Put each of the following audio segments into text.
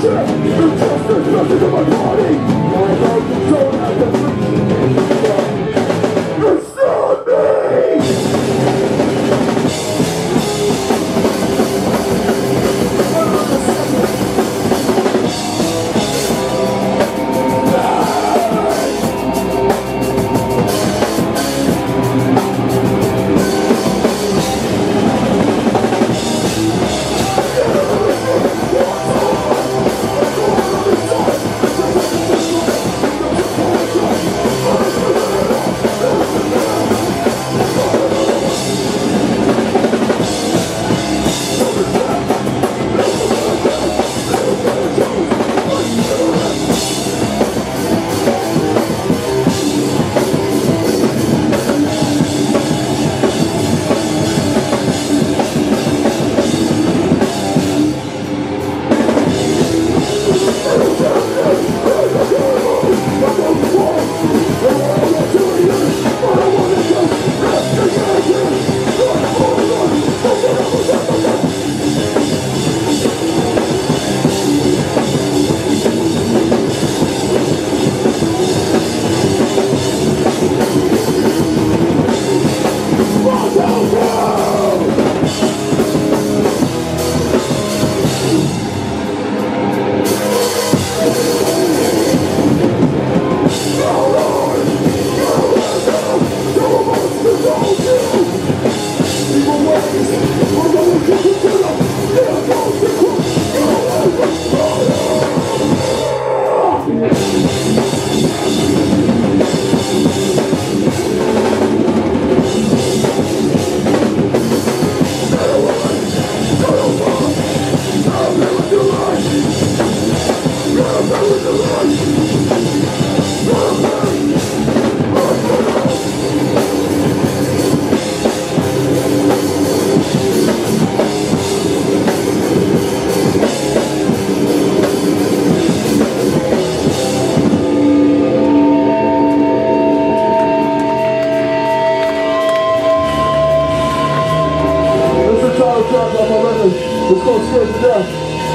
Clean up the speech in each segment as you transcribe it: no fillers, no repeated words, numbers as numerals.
Let's go straight to death.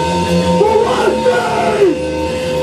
For my face!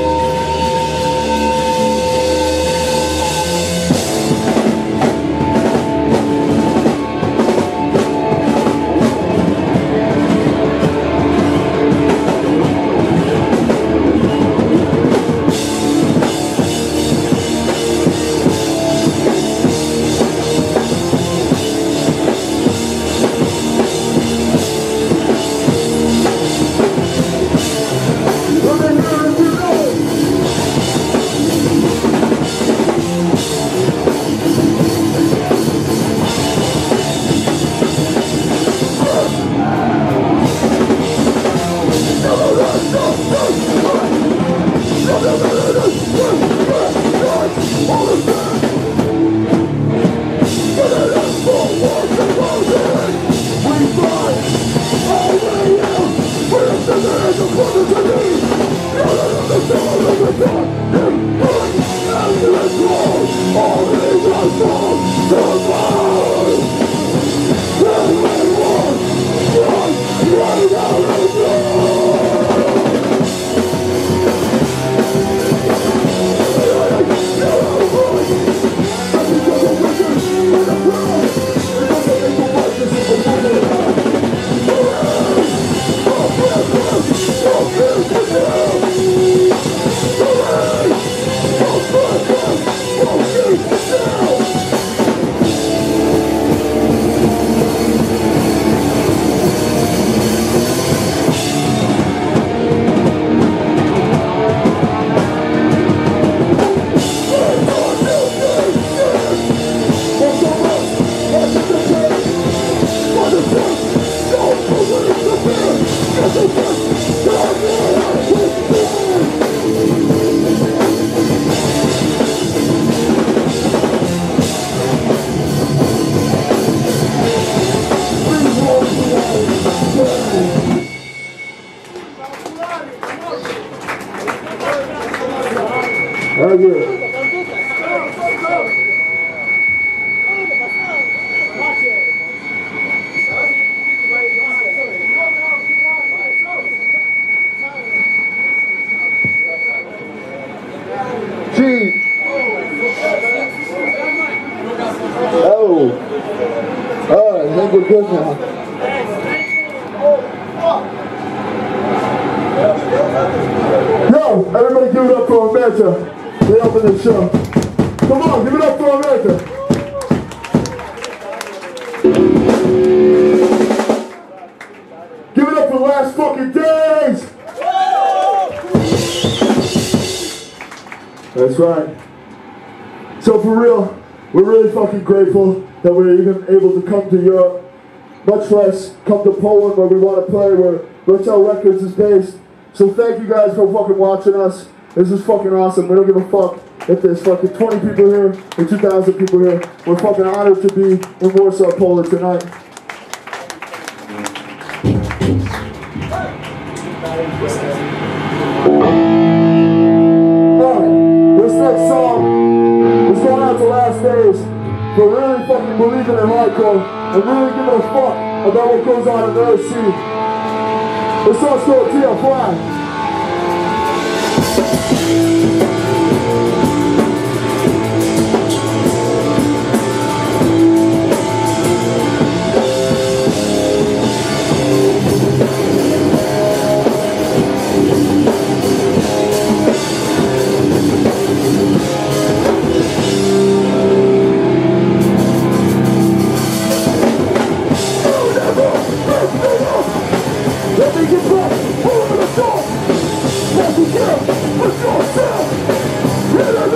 Very good. good now. Yo, everybody give it up for America. They open the show. Come on, give it up for America. Give it up for the last fucking days. That's right. So for real, we're really fucking grateful that we're even able to come to Europe, much less come to Poland where we want to play, where Rotel Records is based. So thank you guys for fucking watching us. This is fucking awesome. We don't give a fuck if there's fucking 20 people here or 2,000 people here. We're fucking honored to be in Warsaw, Poland tonight. This next song is going out to Last Days for really fucking believing in hardcore and really giving a fuck about what goes on in their scene. This song's called TFY. Let me get back, over the door. Let me get with yourself. Get it out.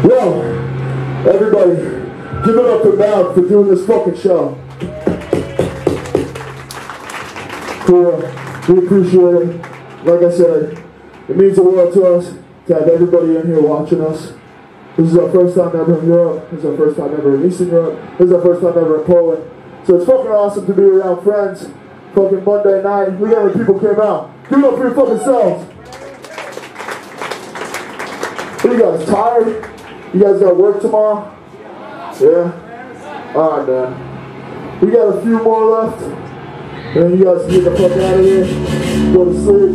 Yo, everybody, give it up for Mal for doing this fucking show. Cool. We appreciate it. Like I said, it means the world to us to have everybody in here watching us. This is our first time ever in Europe. This is our first time ever in Eastern Europe. This is our first time ever in Poland. So it's fucking awesome to be around friends. Fucking Monday night. Look how many people came out. Give it up for your fucking selves. What are you guys, tired? You guys got work tomorrow? Yeah? Alright, man. We got a few more left. And then you guys can get the fuck out of here. Go to sleep.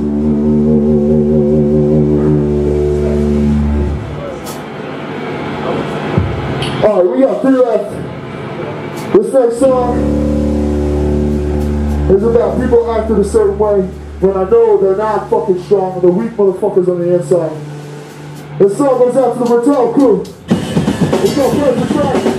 Alright, we got 3 left. This next song is about people acting a certain way when I know they're not fucking strong and they're weak motherfuckers on the inside. This song goes out to the Bertel crew. Let's go, play the track.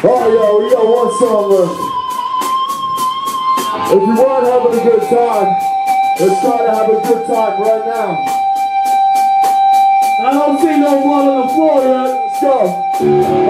Oh, yo, we got one song left. If you weren't having a good time, let's try to have a good time right now. I don't see no blood on the floor yet. Let's go.